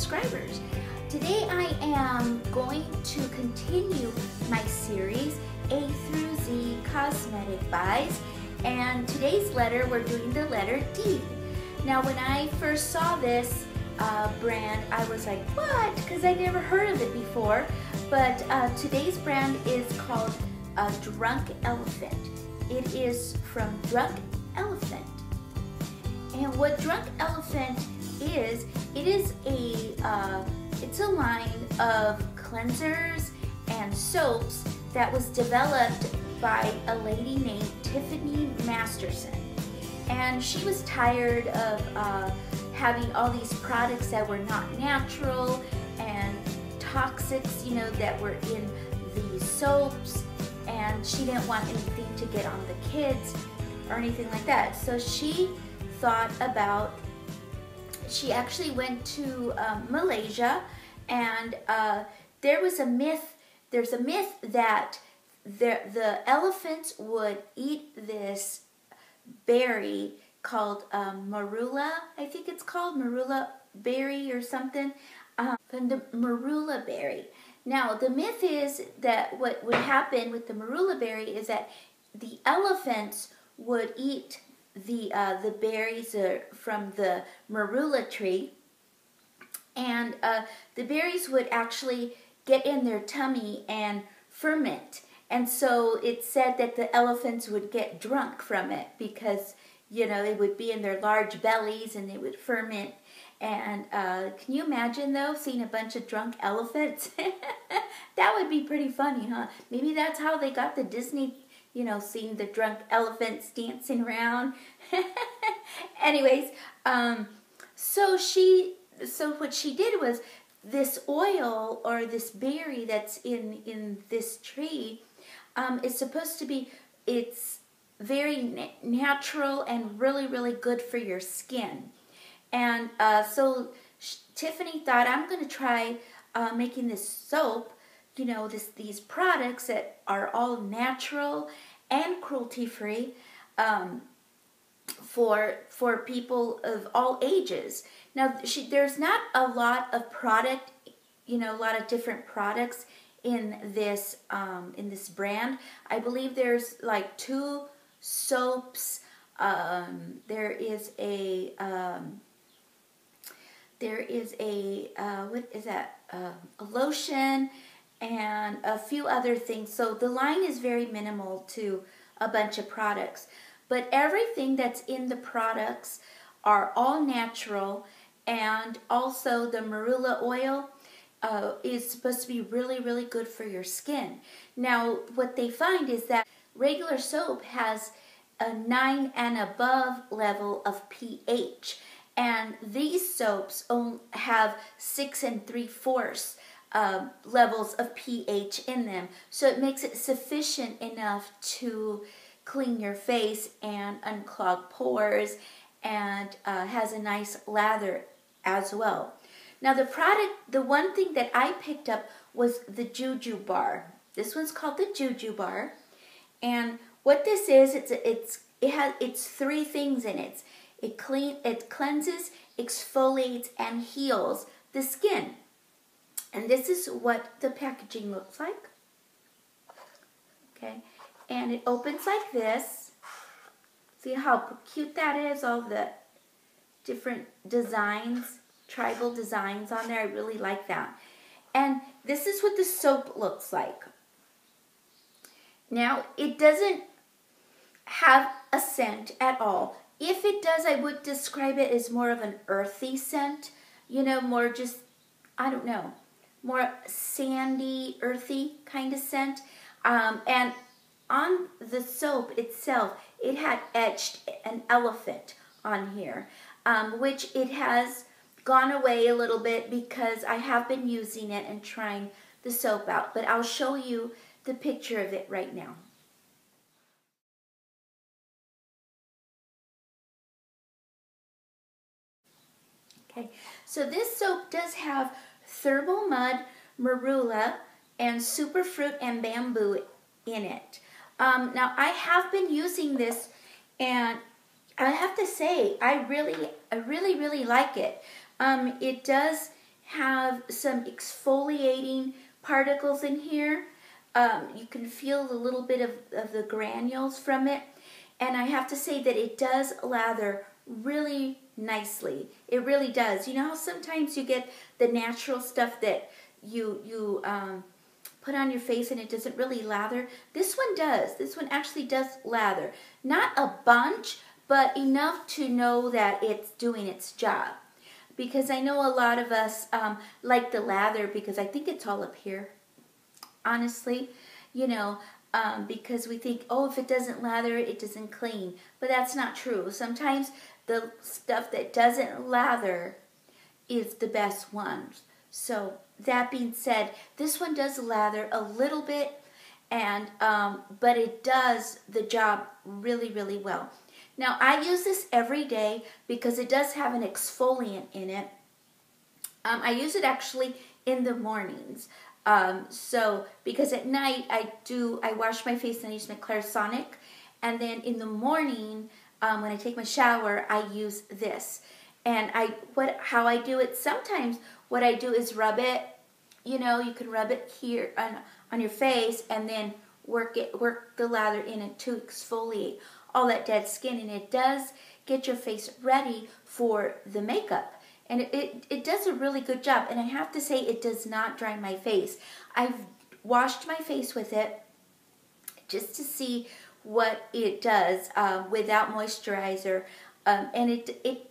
subscribers. Today I am going to continue my series A through Z Cosmetic Buys, and today's letter, we're doing the letter D. Now when I first saw this brand, I was like, what? Because I never heard of it before. But today's brand is called Drunk Elephant. It is from Drunk Elephant. And what Drunk Elephant is, it's a line of cleansers and soaps that was developed by a lady named Tiffany Masterson. And she was tired of having all these products that were not natural and toxics, you know, that were in these soaps, and she didn't want anything to get on the kids or anything like that. So she thought about, she actually went to Malaysia, and there's a myth that the elephants would eat this berry called marula, I think it's called marula berry or something, from the marula berry. Now the myth is that what would happen with the marula berry is that the elephants would eat the berries from the marula tree, and the berries would actually get in their tummy and ferment. And so it's said that the elephants would get drunk from it because, you know, they would be in their large bellies and they would ferment. And can you imagine, though, seeing a bunch of drunk elephants? That would be pretty funny, huh? Maybe that's how they got the Disney, you know, seeing the drunk elephants dancing around. Anyways, so what she did was, this oil or this berry that's in this tree is supposed to be, it's very natural and really, really good for your skin. And so Tiffany thought, I'm going to try making this soap, you know, these products that are all natural and cruelty-free for people of all ages. Now, there's not a lot of product, you know, a lot of different products in this brand. I believe there's like 2 soaps. There is a what is that? A lotion and a few other things. So the line is very minimal to a bunch of products. But everything that's in the products are all natural, and also the marula oil is supposed to be really, really good for your skin. Now, what they find is that regular soap has a 9 and above level of pH, and these soaps have 6 3/4 levels of pH in them. So it makes it sufficient enough to clean your face and unclog pores, and has a nice lather as well. Now the one thing that I picked up was the Juju Bar. This one's called the Juju Bar, and what this is, it's 3 things in it. It cleanses, exfoliates, and heals the skin. And this is what the packaging looks like. Okay, and it opens like this. See how cute that is? All the different designs, tribal designs on there. I really like that. And this is what the soap looks like. Now, it doesn't have a scent at all. If it does, I would describe it as more of an earthy scent. You know, more just, I don't know, more sandy, earthy kind of scent. And on the soap itself, it had etched an elephant on here, which it has gone away a little bit because I have been using it and trying the soap out. But I'll show you the picture of it right now. Okay, so this soap does have Thermal Mud, Marula, and Superfruit and Bamboo in it. Now I have been using this, and I have to say I really like it. It does have some exfoliating particles in here. You can feel a little bit of the granules from it. And I have to say that it does lather really nicely. It really does. You know how sometimes you get the natural stuff that you put on your face and it doesn't really lather? This one does. This one actually does lather. Not a bunch, but enough to know that it's doing its job. Because I know a lot of us like the lather because I think it's all up here, honestly, you know, because we think, oh, if it doesn't lather, it doesn't clean. But that's not true. Sometimes the stuff that doesn't lather is the best ones. So that being said, this one does lather a little bit, and but it does the job really, really well. Now, I use this every day because it does have an exfoliant in it. I use it actually in the mornings. So, because at night I wash my face and I use my Clarisonic. And then in the morning, when I take my shower, I use this. And how I do it, sometimes what I do is rub it, you know, you can rub it here on your face and then work the lather in it to exfoliate all that dead skin, and it does get your face ready for the makeup. And it does a really good job, and I have to say it does not dry my face. I've washed my face with it just to see what it does without moisturizer, and it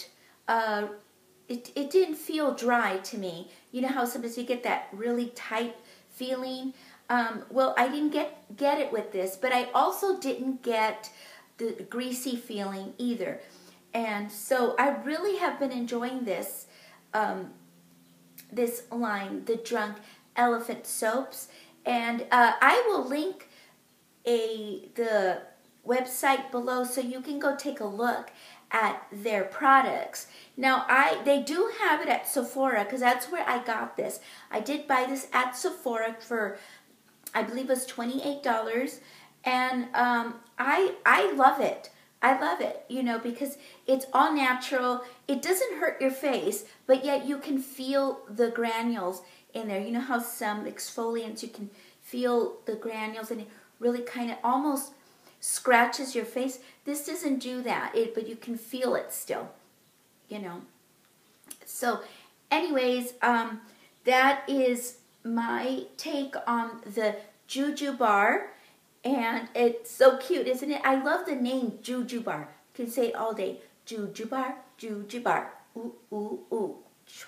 didn't feel dry to me. You know how sometimes you get that really tight feeling? Well, I didn't get it with this, but I also didn't get the greasy feeling either. And so I really have been enjoying this this line, the Drunk Elephant soaps, and I will link the website below so you can go take a look at their products. Now they do have it at Sephora because that's where I got this. I did buy this at Sephora for, I believe it was $28, and I love it. I love it, you know, because it's all natural. It doesn't hurt your face, but yet you can feel the granules in there. You know how some exfoliants, you can feel the granules and it really kind of almost scratches your face. This doesn't do that, but you can feel it still, you know. So anyways, that is my take on the Jujube. And it's so cute, isn't it? I love the name Jujube. You can say it all day. Jujube, Jujube. Ooh, ooh, ooh.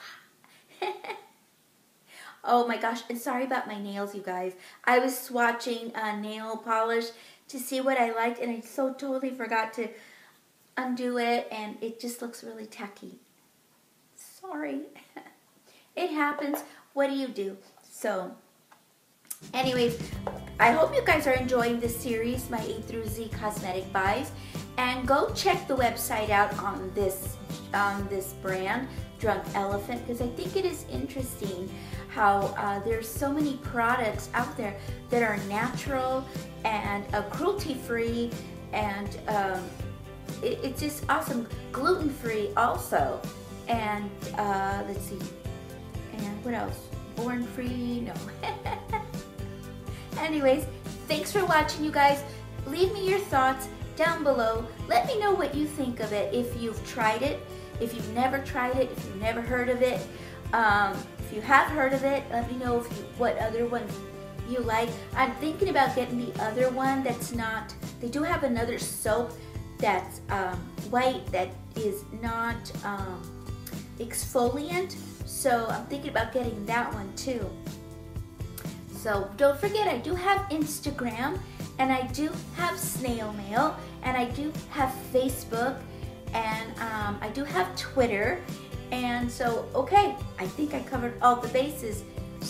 Oh my gosh, and sorry about my nails, you guys. I was swatching nail polish to see what I liked, and I so totally forgot to undo it, and it just looks really tacky. Sorry. It happens. What do you do? So, anyways, I hope you guys are enjoying this series, my A through Z cosmetic buys, and go check the website out on this brand, Drunk Elephant, because I think it is interesting how there's so many products out there that are natural and cruelty-free, and it's just awesome. Gluten-free also, and let's see, and what else? Born-free? No. Anyways, thanks for watching, you guys. Leave me your thoughts down below. Let me know what you think of it, if you've tried it, if you've never tried it, if you've never heard of it. If you have heard of it, let me know what other ones you like. I'm thinking about getting the other one that's not, they do have another soap that's white that is not exfoliant, so I'm thinking about getting that one too. So don't forget, I do have Instagram, and I do have snail mail, and I do have Facebook, and I do have Twitter. And so, okay, I think I covered all the bases.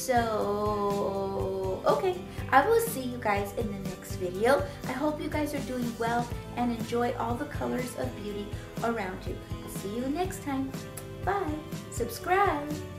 So, okay, I will see you guys in the next video. I hope you guys are doing well and enjoy all the colors of beauty around you. I'll see you next time. Bye. Subscribe.